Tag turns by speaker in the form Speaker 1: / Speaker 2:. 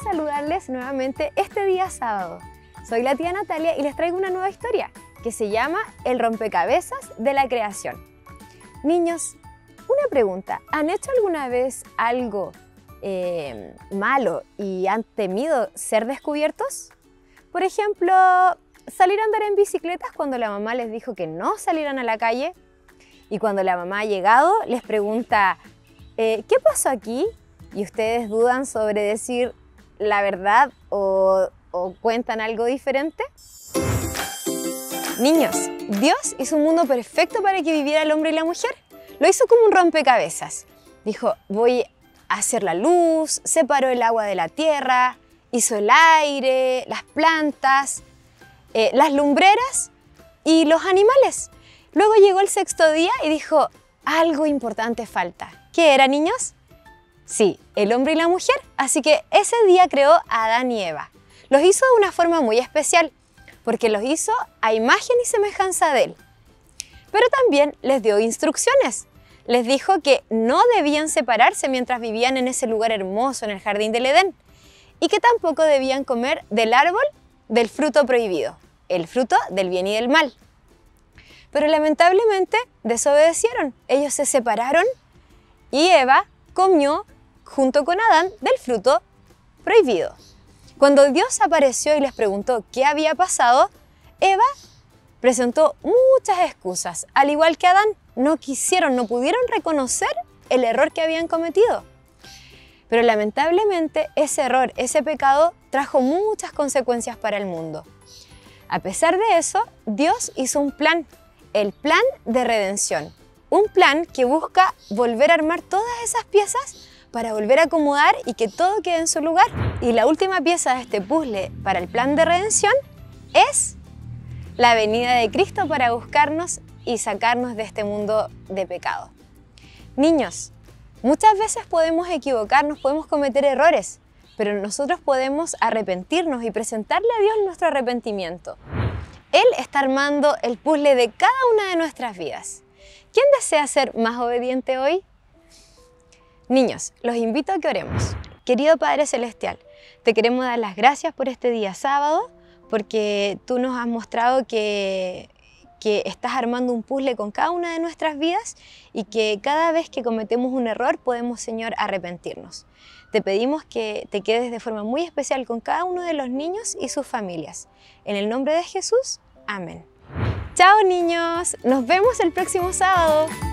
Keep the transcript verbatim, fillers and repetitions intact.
Speaker 1: saludarles nuevamente este día sábado. Soy la tía Natalia y les traigo una nueva historia que se llama El rompecabezas de la creación. Niños, una pregunta, ¿han hecho alguna vez algo eh, malo y han temido ser descubiertos? Por ejemplo, salir a andar en bicicletas cuando la mamá les dijo que no salieran a la calle y cuando la mamá ha llegado les pregunta eh, ¿qué pasó aquí? Y ustedes dudan sobre decir la verdad o, o cuentan algo diferente. Niños, Dios hizo un mundo perfecto para que viviera el hombre y la mujer. Lo hizo como un rompecabezas. Dijo, voy a hacer la luz, separó el agua de la tierra, hizo el aire, las plantas, eh, las lumbreras y los animales. Luego llegó el sexto día y dijo, algo importante falta. ¿Qué era, niños? Sí, el hombre y la mujer. Así que ese día creó a Adán y Eva. Los hizo de una forma muy especial, porque los hizo a imagen y semejanza de él. Pero también les dio instrucciones. Les dijo que no debían separarse mientras vivían en ese lugar hermoso en el jardín del Edén y que tampoco debían comer del árbol del fruto prohibido, el fruto del bien y del mal. Pero lamentablemente desobedecieron. Ellos se separaron y Eva comió junto con Adán del fruto prohibido. Cuando Dios apareció y les preguntó qué había pasado, Eva presentó muchas excusas. Al igual que Adán, no quisieron, no pudieron reconocer el error que habían cometido. Pero lamentablemente ese error, ese pecado, trajo muchas consecuencias para el mundo. A pesar de eso, Dios hizo un plan, el plan de redención. Un plan que busca volver a armar todas esas piezas para volver a acomodar y que todo quede en su lugar. Y la última pieza de este puzzle para el plan de redención es la venida de Cristo para buscarnos y sacarnos de este mundo de pecado. Niños, muchas veces podemos equivocarnos, podemos cometer errores, pero nosotros podemos arrepentirnos y presentarle a Dios nuestro arrepentimiento. Él está armando el puzzle de cada una de nuestras vidas. ¿Quién desea ser más obediente hoy? Niños, los invito a que oremos. Querido Padre Celestial, te queremos dar las gracias por este día sábado, porque tú nos has mostrado que, que estás armando un puzzle con cada una de nuestras vidas y que cada vez que cometemos un error podemos, Señor, arrepentirnos. Te pedimos que te quedes de forma muy especial con cada uno de los niños y sus familias. En el nombre de Jesús, amén. ¡Chao, niños! ¡Nos vemos el próximo sábado!